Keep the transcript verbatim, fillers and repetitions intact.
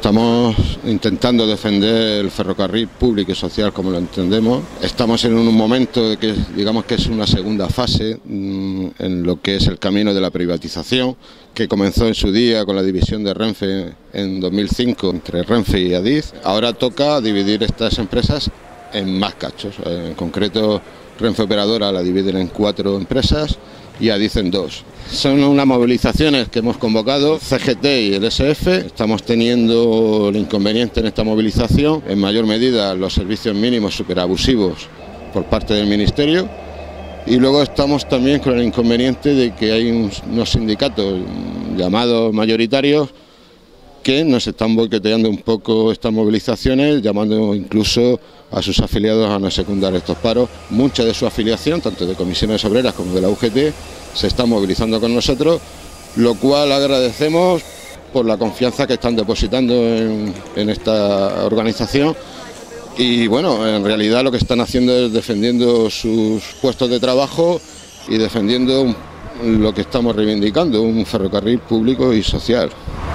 Estamos intentando defender el ferrocarril público y social como lo entendemos. Estamos en un momento de que digamos que es una segunda fase mmm, en lo que es el camino de la privatización, que comenzó en su día con la división de Renfe en dos mil cinco entre Renfe y Adif. Ahora toca dividir estas empresas en más cachos. En concreto, Renfe Operadora la dividen en cuatro empresas y Adif en dos. Son unas movilizaciones que hemos convocado C G T y el S F. Estamos teniendo el inconveniente en esta movilización, en mayor medida los servicios mínimos superabusivos por parte del Ministerio, y luego estamos también con el inconveniente de que hay unos sindicatos llamados mayoritarios que nos están boicoteando un poco estas movilizaciones, llamando incluso a sus afiliados a no secundar estos paros. Mucha de su afiliación, tanto de comisiones obreras como de la U G T, se está movilizando con nosotros, lo cual agradecemos por la confianza que están depositando en, en esta organización. Y bueno, en realidad lo que están haciendo es defendiendo sus puestos de trabajo y defendiendo lo que estamos reivindicando, un ferrocarril público y social.